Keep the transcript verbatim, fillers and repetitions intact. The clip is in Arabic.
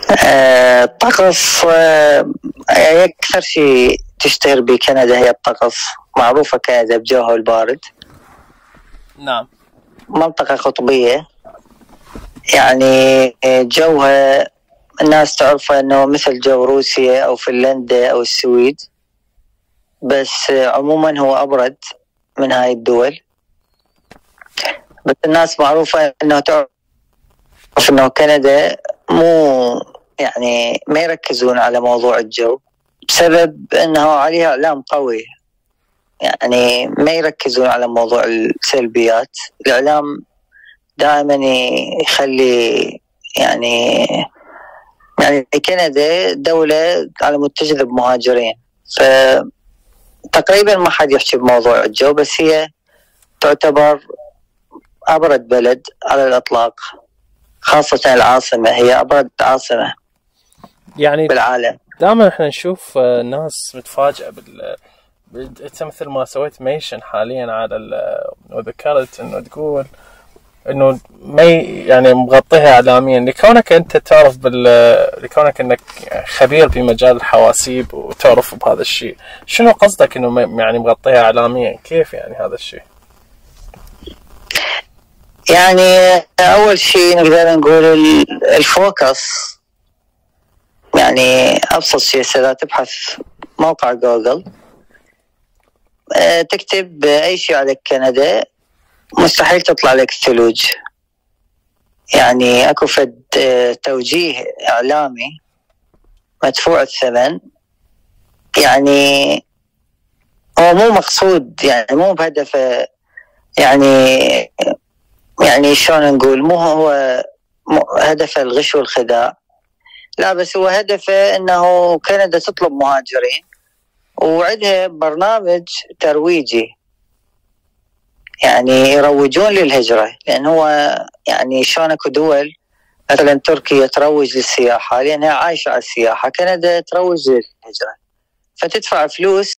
آه، الطقس آه، أكثر شيء تشتهر به كندا هي الطقس. معروفة كندا بجوها البارد. نعم. منطقة قطبية، يعني جوها الناس تعرفه أنه مثل جو روسيا أو فنلندا أو السويد، بس عموما هو أبرد من هاي الدول. بس الناس معروفة أنه تعرف أنه كندا مو يعني ما يركزون على موضوع الجو بسبب أنه عليها إعلام قوي، يعني ما يركزون على موضوع السلبيات. الإعلام دائما يخلي يعني يعني كندا دولة على متجذب مهاجرين، فتقريبا ما حد يحكي بموضوع الجو، بس هي تعتبر أبرد بلد على الإطلاق، خاصة العاصمة هي أبرد عاصمة يعني بالعالم. دائما احنا نشوف ناس متفاجئة بال انت مثل ما سويت ميشن حاليا على ال... وذكرت انه تقول انه ما يعني مغطيها اعلاميا، لكونك انت تعرف بال لكونك انك خبير في مجال الحواسيب وتعرف بهذا الشيء، شنو قصدك انه يعني مغطيها اعلاميا؟ كيف يعني هذا الشيء؟ يعني اول شيء نقدر نقول الفوكس، يعني ابسط شيء اذا تبحث موقع جوجل تكتب اي شيء على كندا مستحيل تطلع لك الثلوج. يعني اكو فد توجيه اعلامي مدفوع الثمن، يعني هو مو مقصود، يعني مو بهدف، يعني يعني شلون نقول، مو هو هدف الغش والخداع، لا، بس هو هدفه انه كندا تطلب مهاجرين وعندها برنامج ترويجي، يعني يروجون للهجرة. لأن هو يعني شلون اكو دول مثلا تركيا تروج للسياحة لأنها عايشة على السياحة، كندا تروج للهجرة، فتدفع فلوس